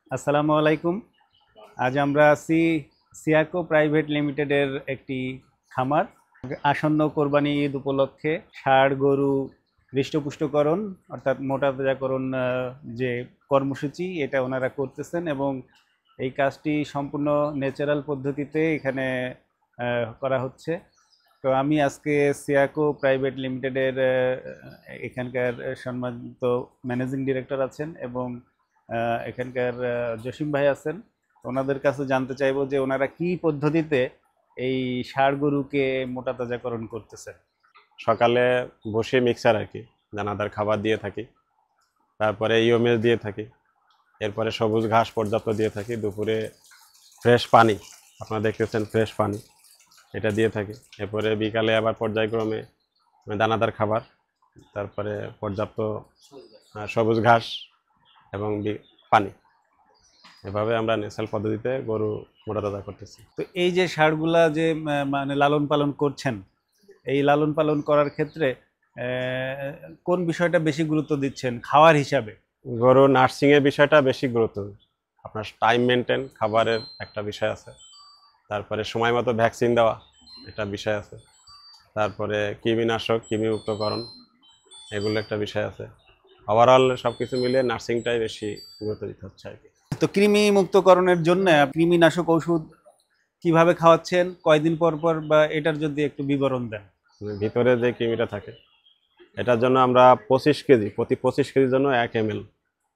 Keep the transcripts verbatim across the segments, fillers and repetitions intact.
আসসালামু আলাইকুম। আজ আমরা আছি সিয়াকো প্রাইভেট লিমিটেডের একটি খামার। আসন্ন কোরবানি ঈদ উপলক্ষে ষাঁড় গরু হৃষ্টপুষ্টকরণ অর্থাৎ মোটা তাজাকরণ আহ, যে কর্মসূচি এটা ওনারা করতেছেন এবং এই কাজটি সম্পূর্ণ ন্যাচারাল পদ্ধতিতে এখানে আহ, করা হচ্ছে। তো আমি আজকে সিয়াকো প্রাইভেট লিমিটেডের এখানকার সম্মানিত ম্যানেজিং ডিরেক্টর আছেন এবং আহ, এখানকার আহ, জসিম ভাই আছেন। ওনাদের কাছে জানতে চাইবো যে ওনারা কি পদ্ধতিতে এই ষাঁড় গরুকে মোটা তাজাকরণ করতেছেন। সকালে বসে মিক্সার আর কি দানাদার খাবার দিয়ে থাকি, তারপরে ইওমেস দিয়ে থাকি, এরপরে সবুজ ঘাস পর্যাপ্ত দিয়ে থাকি, দুপুরে ফ্রেশ পানি, আপনারা দেখতেছেন ফ্রেশ পানি, এটা দিয়ে থাকি। এরপরে বিকালে আবার পর্যায়ক্রমে দানাদার খাবার, তারপরে পর্যাপ্ত আহ, সবুজ ঘাস এবং বি- পানি। এভাবে আমরা ন্যাচারাল পদ্ধতিতে গরু মোটা তাজা করতেছি। তো এই যে ষাঁড়গুলা যে আহ, মানে লালন পালন করছেন, এই লালন পালন করার ক্ষেত্রে আহ, কোন বিষয়টা বেশি গুরুত্ব দিচ্ছেন খাওয়ার হিসাবে? গরু নার্সিংয়ের বিষয়টা বেশি গুরুত্ব, আপনার টাইম মেনটেন, খাবারের একটা বিষয় আছে, তারপরে সময় মতো ভ্যাকসিন দেওয়া, এটা বিষয় আছে, তারপরে কৃমিনাশক কৃমিমুক্তকরণ, এগুলো একটা বিষয় আছে। ওভারঅল সব কিছু মিলে নার্সিংটাই বেশি গুরুত্ব দিতে হচ্ছে আর কি। তো কৃমি মুক্তকরণের জন্য কৃমিনাশক ওষুধ কিভাবে খাওয়াচ্ছেন, কয়দিন পর পর, বা এটার যদি একটু বিবরণ দেন। মানে ভিতরে যে কৃমিটা থাকে, এটার জন্য আমরা পঁচিশ কেজি প্রতি পঁচিশ কেজির জন্য এক এম এল।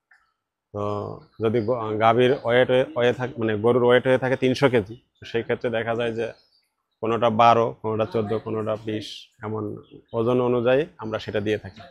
তো যদি গ- গাভীর ওয়েট হয়ে থাকে, মানে গরুর ওয়েট হয়ে থাকে তিনশো কেজি, সেই ক্ষেত্রে দেখা যায় যে কোনোটা বারো, কোনোটা চোদ্দো, কোনোটা বিশ, এমন ওজন অনুযায়ী আমরা সেটা দিয়ে থাকি।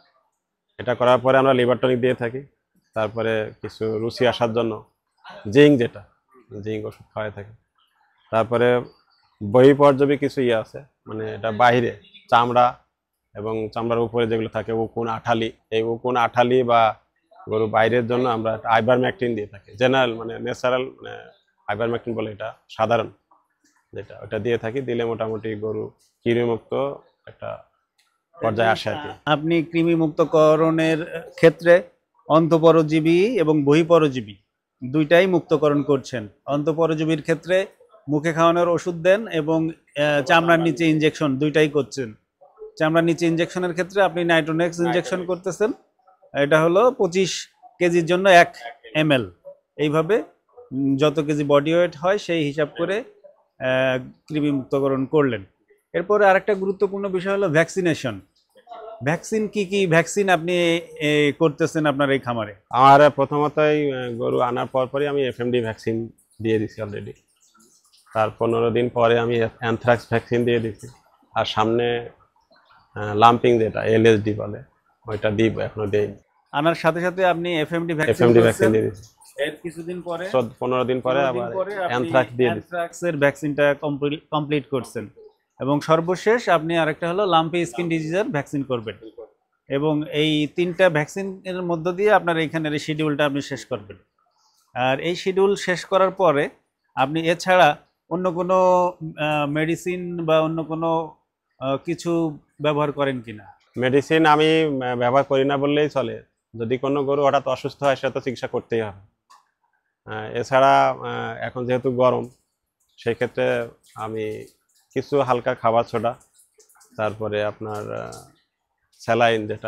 এটা করার পরে আমরা লিভার টনিক দিয়ে থাকি, তারপরে কিছু রুচি আসার জন্য জিঙ্ক, যেটা জিঙ্ক ওষুধ খাওয়াই থাকি। তারপরে বহিঃপর্যবী কিছু ইয়ে আছে, মানে এটা বাইরে চামড়া এবং চামড়ার উপরে যেগুলো থাকে উকুন আঠালি, এই উকুন আঠালি বা গরু বাইরের জন্য আমরা আইভারমেকটিন দিয়ে থাকি। জেনারেল মানে ন্যাচারাল, মানে আইভারমেকটিন বলে, এটা সাধারণ যেটা, ওটা দিয়ে থাকি। দিলে মোটামুটি গরু কৃমিমুক্ত একটা পর্যায়ে আসে আর কি। আপনি কৃমি মুক্তকরণের ক্ষেত্রে অন্তঃপরজীবী এবং বহিঃপরজীবী দুইটাই মুক্তকরণ করছেন। অন্তঃপরজীবীর ক্ষেত্রে মুখে খাওয়ানোর ওষুধ দেন এবং আহ, চামড়ার নিচে ইনজেকশন দুইটাই করছেন। চামড়ার নিচে ইনজেকশনের ক্ষেত্রে আপনি নাইট্রোনেক্স ইনজেকশন করতেছেন। এটা হলো পঁচিশ কেজির জন্য এক এম এল। এইভাবে উম, যত কেজি বডি ওয়েট হয় সেই হিসাব করে আহ, কৃমি মুক্তকরণ করলেন। এরপরে আরেকটা গুরুত্বপূর্ণ বিষয় হলো ভ্যাকসিনেশন। ভ্যাকসিন কি কি ভ্যাকসিন আপনি এ, করতেছেন আপনার এই খামারে? আমার প্রথমতই আহ, গরু আনার পর পরই আমি এফ এম ডি ভ্যাকসিন দিয়ে দিছি অলরেডি। তার পনেরো দিন পরে আমি অ্যানথ্রাক্স ভ্যাকসিন দিয়ে দিছি। আর সামনে লাম্পিং, যেটা এল এস ডি বলে, ওইটা দিব, এখনো দেইনি। আনার সাথে সাথে আপনি FMD F vaccine M D vaccine করছেন। দিয়ে দিছি, এর কিছুদিন পরে চোদ্দ পনেরো দিন পরে পনেরো দিন আবার পরে আপনি অ্যানথ্রাক্স দিয়ে দিছি। অ্যানথ্রাক্সের ভ্যাকসিনটা কমপ্লিট করছেন এবং সর্বশেষ আপনি আরেকটা হলো লাম্পি স্কিন ডিজিজের ভ্যাকসিন করবেন। এবং এই তিনটা ভ্যাকসিনের মধ্য দিয়ে আপনার এইখানের এই শিডিউলটা আপনি শেষ করবেন। আর এই শিডিউল শেষ করার পরে আপনি এছাড়া অন্য কোনো মেডিসিন বা অন্য কোনো আহ, কিছু ব্যবহার করেন কিনা? মেডিসিন আমি আহ, ব্যবহার করি না বললেই চলে। যদি কোনো গরু হঠাৎ অসুস্থ হয়, সেটা তো চিকিৎসা করতেই হবে। আহ, এছাড়া আহ, এখন যেহেতু গরম, সেই ক্ষেত্রে আমি কিছু হালকা খাবার ছোটা, তারপরে আপনার স্যালাইন, যেটা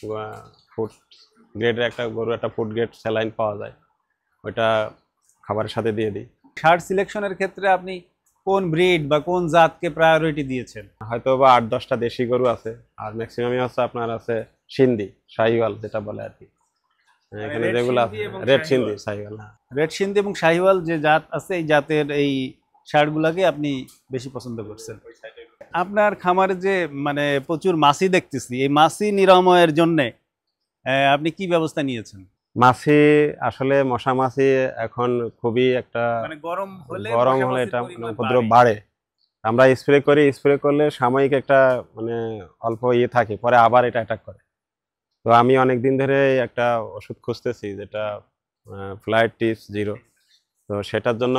ফুড গ্রেডের, একটা গরু একটা ফুড গ্রেড স্যালাইন পাওয়া যায়, ওইটা খাবারের সাথে দিয়ে দিই। ষাঁড় সিলেকশনের ক্ষেত্রে আপনি কোন ব্রিড বা কোন জাতকে প্রায়োরিটি দিয়েছেন? হয়তো বা আট দশটা দেশি গরু আছে, আর ম্যাক্সিমামই হচ্ছে আপনার আছে সিন্ধি শাহিওয়াল, যেটা বলে আর কি। এখানে রেড যেগুলো সিন্ধি এবং রেড শাহিওয়াল। সিন্ধি শাহিওয়াল, হ্যাঁ। রেড সিন্ধি এবং শাহিওয়াল যে জাত আছে, এই জাতের এই ষাঁড়গুলাকে আপনি বেশি পছন্দ করছেন। আপনার খামারে যে মানে প্রচুর মাছি দেখতেছি, এই মাছি নিরাময়ের জন্য আপনি কি ব্যবস্থা নিয়েছেন? মাছি, আসলে মশা মাছি এখন খুবই একটা, মানে গরম হলে গরম মশা হলে মাছির এটা মানে পরিমাণ উপদ্রব বাড়ে। বাড়ে। আমরা স্প্রে করি, স্প্রে করলে সাময়িক একটা মানে অল্প ইয়ে থাকে, পরে আবার এটা অ্যাটাক করে। তো আমি অনেক দিন ধরে একটা ওষুধ খুঁজতেছি, যেটা ফ্লাইট টিপস জিরো। তো সেটার জন্য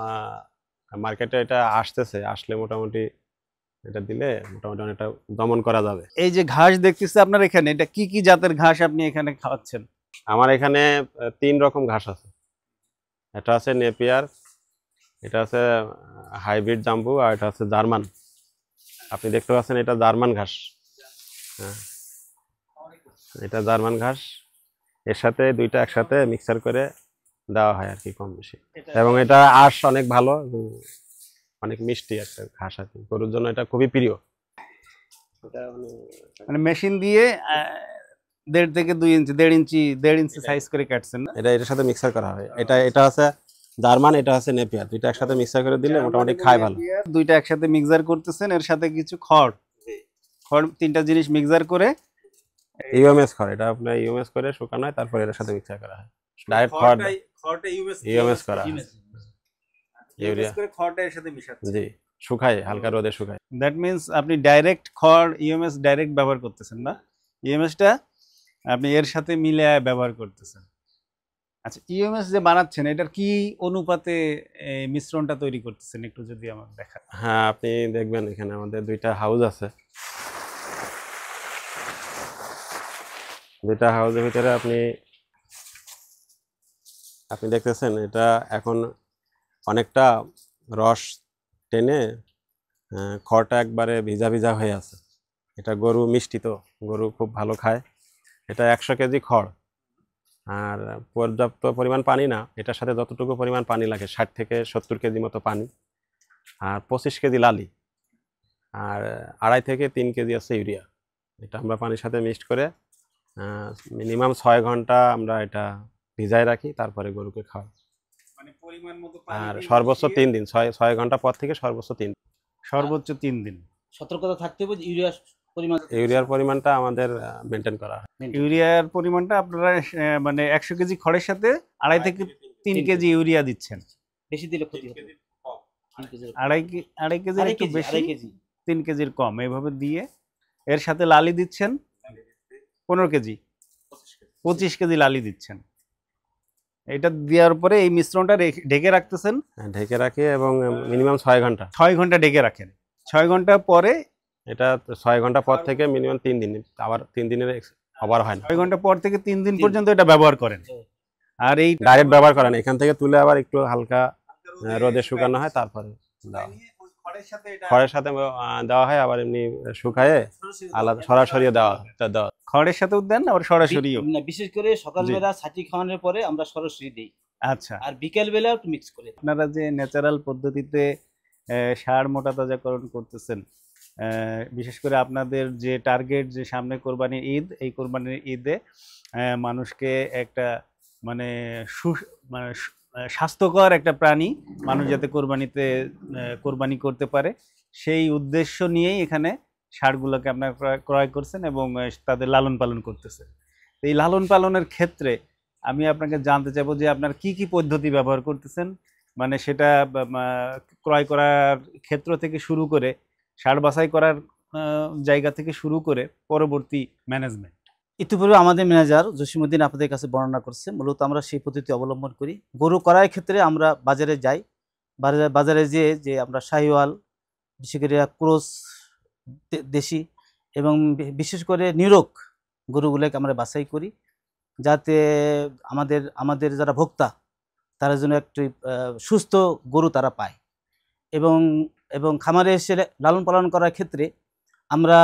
মার্কেটে এটা আসতেছে, আসলে মোটামুটি এটা দিলে মোটামুটি অনেকটা দমন করা যাবে। এই যে ঘাস দেখতেছি আপনার এখানে, এটা কি কি জাতের ঘাস আপনি এখানে খাওয়াচ্ছেন? আমার এখানে আহ, তিন রকম ঘাস আছে। এটা আছে নেপিয়ার, এটা আছে হাইব্রিড জাম্বু, আর এটা আছে জার্মান। আপনি দেখতে পাচ্ছেন এটা জার্মান ঘাস। হ্যাঁ, এটা জার্মান ঘাস। এর সাথে দুইটা একসাথে মিক্সার করে দেওয়া হয় আর কি, কম বেশি। এবং এটা আঁশ অনেক ভালো, এবং অনেক মিষ্টি একটা ঘাস আর কি, গরুর জন্য এটা খুবই প্রিয়। মানে মেশিন দিয়ে আহ, দেড় থেকে দুই ইঞ্চি দেড় ইঞ্চি দেড় ইঞ্চি সাইজ করে কাটছেন না? এটা এটার সাথে মিক্সার করা হয়। এটা এটা আছে জার্মান, এটা আছে নেপিয়ার, দুইটা একসাথে মিক্সার করে দিলে মোটামুটি খায় ভালো। দুইটা একসাথে মিক্সার করতেছেন, এর সাথে কিছু খড় খড় তিনটা জিনিস মিক্সার করে ইউএমএস খড়, এটা আপনার ইউএমএস করে শুকানো হয়, তারপর এর সাথে মিক্সার করা হয়। ডাইরেক্ট খড় খড়টা ইউএমএস করা হয়, ইউরিয়া করে খড়টা এর সাথে মিশাচ্ছেন। জি, শুকায়, হালকা রোদে শুকায়। দ্যাট মিন্স আপনি ডাইরেক্ট খড় ইউএমএস ডাইরেক্ট ব্যবহার করতেছেন না, ইউএমএসটা আপনি এর সাথে মিলে ব্যবহার করতেছেন। আচ্ছা, ইউএমএস যে বানাচ্ছেন এটার কি অনুপাতে এই মিশ্রণটা তৈরি করতেছেন একটু যদি আমার দেখা। হ্যাঁ, আপনি দেখবেন এখানে আমাদের দুইটা হাউস আছে, দুইটা হাউসের ভিতরে আপনি আপনি দেখতেছেন এটা এখন অনেকটা রস টেনে আহ, খড়টা একবারে ভিজা ভিজা হয়ে আছে। এটা গরু মিষ্টি, তো গরু খুব ভালো খায়। এটা একশো কেজি খড়, আর পর্যাপ্ত পরিমাণ পানি না, এটার সাথে যতটুকু পরিমাণ পানি লাগে ষাট থেকে সত্তর কেজি মতো পানি, আর পঁচিশ কেজি লালি, আর আড়াই থেকে তিন কেজি আছে ইউরিয়া। এটা আমরা পানির সাথে মিক্সড করে মিনিমাম ছয় ঘন্টা আমরা এটা ভিজায় রাখি, তারপরে গরুকে খাওয়াই। মানে পরিমাণ মতো আর সর্বোচ্চ তিন দিন, ছয় ছয় ঘন্টা পর থেকে সর্বোচ্চ তিন সর্বোচ্চ তিন দিন। সতর্কতা থাকতে হবে যে ইউরিয়ার পরিমাণ ইউরিয়ার পরিমাণটা আমাদের মেনটেন করা হয়। ইউরিয়ার পরিমাণটা আপনারা আহ, মানে একশো কেজি খড়ের সাথে আড়াই থেকে তিন কেজি ইউরিয়া দিচ্ছেন। বেশি দিলে ক্ষতি হবে। তিন কেজির আড়াই কে- আড়াই কেজির আড়াই একটু কেজি, বেশি, আড়াই কেজি। তিন কেজির কম, এইভাবে দিয়ে এর সাথে লালি দিচ্ছেন পনেরো কেজি, পঁচিশ কেজি লালি দিচ্ছেন। এটা দেওয়ার পরে এই মিশ্রণটা রেখে- ঢেকে রাখতেছেন, হ্যাঁ, ঢেকে রাখি এবং মিনিমাম ছয় ঘন্টা। ছয় ঘন্টা ঢেকে রাখেন। ছয় ঘন্টা পরে এটা ছয় ঘন্টা পর থেকে মিনিমাম তিন দিন, আবার তিন দিনের আবার হয় না। ছয় ঘন্টা পর থেকে তিন দিন পর্যন্ত এটা ব্যবহার করেন। আর এই ডাইরেক্ট ব্যবহার করেন, এখান থেকে তুলে আবার একটু হালকা আহ, রোদে শুকানো হয়, তারপরে দেওয়া হয়। খড়ের সাথে আহ, দেওয়া হয়, আবার এমনি শুকায়ে আলাদা সরাসরি দেওয়া তা দেওয়া। খড়ের সাথেও দেন আবার সরাসরিও? না, বিশেষ করে সকালবেলা ছাটি খাওয়ানোর পরে আমরা সরাসরি দিই, আচ্ছা, আর বিকেল বেলা একটু মিক্স করে দিই। আপনারা যে ন্যাচারাল পদ্ধতিতে আহ, সার মোটা তাজাকরণ করতেছেন, আহ, বিশেষ করে আপনাদের যে টার্গেট যে সামনে কোরবানির ঈদ, এই কোরবানির ঈদে আহ, মানুষকে একটা মানে সু মানে সু- আহ, স্বাস্থ্যকর একটা প্রাণী মানুষ যাতে কোরবানিতে আহ, কোরবানি করতে পারে, সেই উদ্দেশ্য নিয়েই এখানে ষাঁড়গুলোকে আপনারা ক্রয়- ক্রয় করছেন এবং আহ, তাদের লালন পালন করতেছেন। তো এই লালন পালনের ক্ষেত্রে আমি আপনাকে জানতে চাইবো যে আপনার কি কি পদ্ধতি ব্যবহার করতেছেন, মানে সেটা বা- বা- ক্রয় করার ক্ষেত্র থেকে শুরু করে ষাঁড় বাছাই করার আহ, জায়গা থেকে শুরু করে পরবর্তী ম্যানেজমেন্ট। ইতিপূর্বে আমাদের ম্যানেজার জসিমউদ্দিন আপনাদের কাছে বর্ণনা করছে, মূলত আমরা সেই পদ্ধতি অবলম্বন করি। গরু করার ক্ষেত্রে আমরা বাজারে যাই, বাজারে বাজারে যেয়ে যে আমরা শাহিওয়াল, বিশেষ করে ক্রস দে- দেশি এবং বি- বিশেষ করে নিরোগ গরুগুলোকে আমরা বাছাই করি, যাতে আমাদের আমাদের যারা ভোক্তা তারা যেন একটি আহ, সুস্থ গরু তারা পায়। এবং এবং খামারে এসে লালন পালন করার ক্ষেত্রে আমরা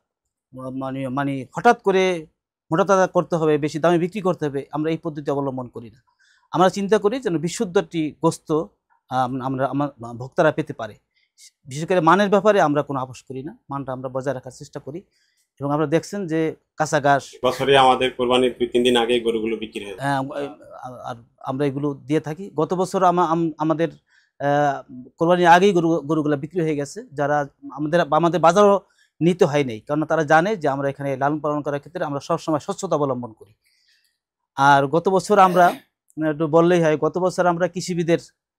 ম- মানে মানে হঠাৎ করে মোটা তাজা করতে হবে, বেশি দামে বিক্রি করতে হবে, আমরা এই পদ্ধতি অবলম্বন করি না। আমরা চিন্তা করি যেন বিশুদ্ধ একটি গোস্ত আম, আমরা আমার ভোক্তারা পেতে পারে। বিশেষ করে মানের ব্যাপারে আমরা কোনো আপোষ করি না, মানটা আমরা বজায় রাখার চেষ্টা করি। এবং আমরা দেখছেন যে কাঁচা ঘাস বছরে আমাদের কোরবানির দুই তিন দিন আগে গরুগুলো বিক্রি হয়। আহ, আর আমরা এগুলো দিয়ে থাকি। গত বছর আমা- আম- আমাদের আহ, কোরবানির আগেই গরু গরুগুলো বিক্রি হয়ে গেছে, যারা আমাদের আমাদের বাজারও নিতে হয় নাই, কারণ তারা জানে যে আমরা এখানে লালন পালন করার ক্ষেত্রে আমরা সবসময় স্বচ্ছতা অবলম্বন করি। আর গত বছর আমরা আহ, একটু বললেই হয়, গত বছর আমরা কৃষিবিদের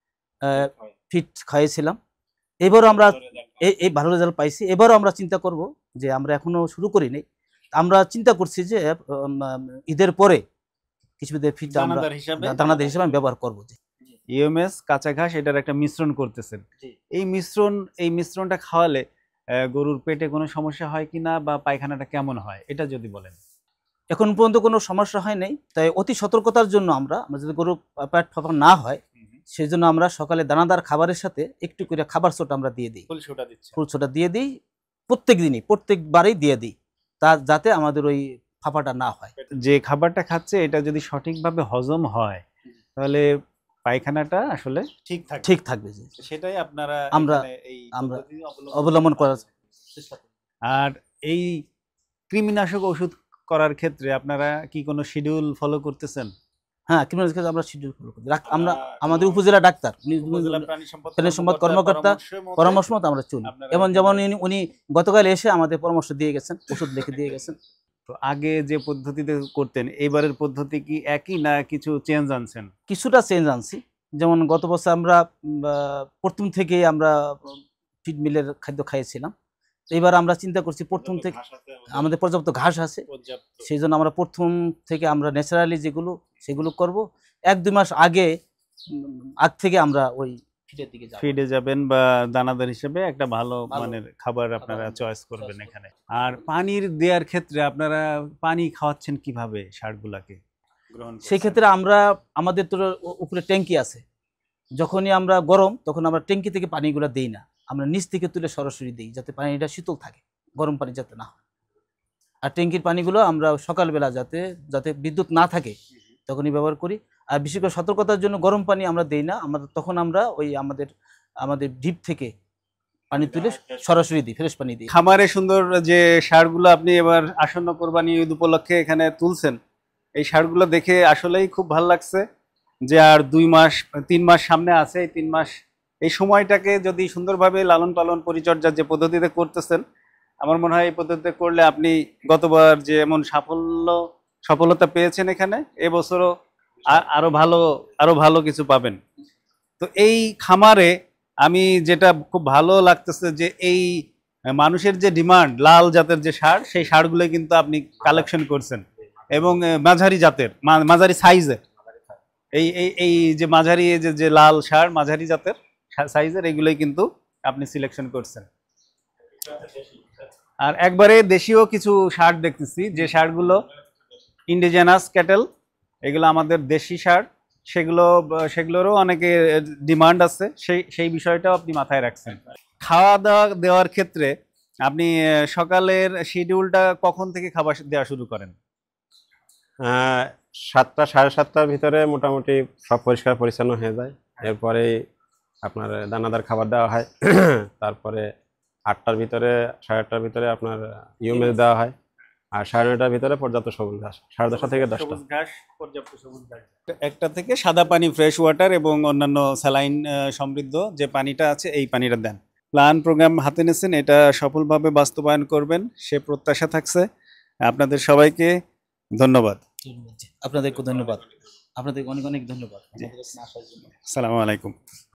ফিট খাইয়েছিলাম। এবারও আমরা এই এই ভালো রেজাল্ট পাইছি। এবারও আমরা চিন্তা করব যে আমরা এখনো শুরু করি নাই, আমরা চিন্তা করছি যে উম, ঈদের পরে কৃষিবিদের ফিট আমরা দানাদার হিসাবে দানাদার হিসেবে আমি ব্যবহার করবো। ইউএমএস কাঁচা ঘাস এটার একটা মিশ্রণ করতেছেন। এই মিশ্রণ এই মিশ্রণটা খাওয়ালে আহ, গরুর পেটে কোনো সমস্যা হয় কিনা বা পায়খানাটা কেমন হয় এটা যদি বলেন। এখন পর্যন্ত কোনো সমস্যা হয় নাই, তাই অতি সতর্কতার জন্য আমরা আমরা যদি গরু পেট ফাঁপা না হয় সেই জন্য আমরা সকালে দানাদার খাবারের সাথে একটু করে খাবার ছোট আমরা দিয়ে দিই, ফুল ছোটা দিচ্ছে। ফুল ছোটা দিয়ে দিই, প্রত্যেক দিনই প্রত্যেকবারই দিয়ে দিই, তা যাতে আমাদের ওই ফাঁপাটা না হয়। যে খাবারটা খাচ্ছে এটা যদি সঠিকভাবে হজম হয় তাহলে পায়খানাটা আসলে ঠিক থাকে। ঠিক থাকবে জি। সেটাই আপনারা আমরা এখানে এই আমরা পদ্ধতি অবলম্বন করার চেষ্টা করি। আর এই কৃমিনাশক ওষুধ করার ক্ষেত্রে আপনারা কি কোনো শিডিউল ফলো করতেছেন? হ্যাঁ, ক্রিমিনাল কেস আমরা শিডিউল ফলো করি। রাখ- আমরা আমাদের উপজেলা ডাক্তার উনি উপজেলা প্রাণী সম্পদ প্রাণী সম্পদ কর্মকর্তা পরামর্শ পরামর্শ মতো আমরা চলি। আপনারা এবং এখানে- যেমন উনি- উনি গতকাল এসে আমাদের পরামর্শ দিয়ে গেছেন, ওষুধ লিখে দিয়ে গেছেন। তো আগে যে পদ্ধতিতে করতেন এবারের পদ্ধতি কি একই না কিছু চেঞ্জ আনছেন? কিছুটা চেঞ্জ আনছি, যেমন গত বছর আমরা উম, আহ, প্রথম থেকেই আমরা ফিড মিলের খাদ্য খাইয়েছিলাম। এবার আমরা চিন্তা করছি প্রথম থেকে আমাদের পর্যাপ্ত ঘাস আছে, সেই জন্য আমরা প্রথম থেকে আমরা ন্যাচারালি যেগুলো সেগুলো করব। এক দুই মাস আগে উম, আগ থেকে আমরা ওই ফিডের দিকে যাব। ফিডে যাবেন বা দানাদার হিসেবে একটা ভালো ভালো মানের খাবার আপনারা খাবার চয়েস করবেন choice এখানে। আর পানির দেওয়ার ক্ষেত্রে আপনারা পানি খাওয়াচ্ছেন কিভাবে ষাঁড়গুলাকে? গ্রহণ করছেন? সেই ক্ষেত্রে আমরা আমাদের তো উ- উপরে ট্যাঙ্কি আছে, যখনই আমরা গরম তখন আমরা ট্যাঙ্কি থেকে পানিগুলো দেই না, আমরা নিচ থেকে তুলে সরাসরি দিই যাতে পানিটা শীতল থাকে, গরম পানি যাতে না হয়। আর ট্যাঙ্কির পানিগুলো আমরা সকালবেলা যাতে যাতে বিদ্যুৎ না থাকে তখনই ব্যবহার করি। আর বিশেষ করে সতর্কতার জন্য গরম পানি আমরা দেই না, আমরা তখন আমরা ওই আমাদের আমাদের ডিপ থেকে পানি তুলে সরাসরি দিই, ফ্রেশ পানি দিই। খামারে সুন্দর যে ষাঁড়গুলো আপনি এবার আসন্ন কোরবানি ঈদ উপলক্ষে এখানে তুলছেন, এই ষাঁড়গুলো দেখে আসলেই খুব ভালো লাগছে যে আর দুই মাস তিন মাস সামনে আছে। এই তিন মাস এই সময়টাকে যদি সুন্দরভাবে লালন পালন পরিচর্যার যে পদ্ধতিতে করতেছেন, আমার মনে হয় এই পদ্ধতিতে করলে আপনি গতবার যে এমন সাফল্য সফলতা পেয়েছেন এখানে, এবছরও আ- আরো ভালো আরো ভালো কিছু পাবেন। তো এই খামারে আমি যেটা খুব ভালো লাগতেছে যে এই মানুষের যে ডিমান্ড লাল জাতের যে ষাঁড়, সেই ষাঁড়গুলো কিন্তু আপনি কালেকশন করছেন এবং আহ, মাঝারি জাতের মা- মাঝারি সাইজের এই এই এই যে মাঝারি এই যে যে লাল ষাঁড় মাঝারি জাতের সাইজের এগুলোই কিন্তু আপনি সিলেকশন করছেন। আর একবারে দেশীয় কিছু ষাঁড় দেখতেছি যে ষাঁড়গুলো ইন্ডিজেনাস ক্যাটেল, এগুলো আমাদের দেশি ষাঁড়, সেগুলো সেগুলোরও অনেকে ডিমান্ড আছে, সেই সেই বিষয়টাও আপনি মাথায় রাখছেন। খাওয়া দাওয়া দেওয়ার ক্ষেত্রে আপনি আহ, সকালের শিডিউলটা কখন থেকে খাবার দেওয়া শুরু করেন? আহ, সাতটা সাড়ে সাতটার ভিতরে মোটামুটি সব পরিষ্কার পরিচ্ছন্ন হয়ে যায়। এরপরে আপনার দানাদার খাবার দেওয়া হয়। তারপরে আটটার ভিতরে সাড়ে আটটার ভিতরে আপনার ইউমেল দেওয়া হয়। আর সাড়ে নয়টার ভিতরে পর্যাপ্ত সবুজ ঘাস, সাড়ে দশটা থেকে দশটা। সবুজ ঘাস, পর্যাপ্ত সবুজ ঘাস। একটা থেকে সাদা পানি, ফ্রেশ ওয়াটার এবং অন্যান্য স্যালাইন সমৃদ্ধ যে পানিটা আছে এই পানিটা দেন। প্ল্যান প্রোগ্রাম হাতে নিয়েছেন, এটা সফলভাবে বাস্তবায়ন করবেন সে প্রত্যাশা থাকছে। আপনাদের সবাইকে ধন্যবাদ। আপনাদেরকে ধন্যবাদ, আপনাদেরকে অনেক অনেক ধন্যবাদ আমাদের কাছে আসার জন্য। আসসালামু আলাইকুম।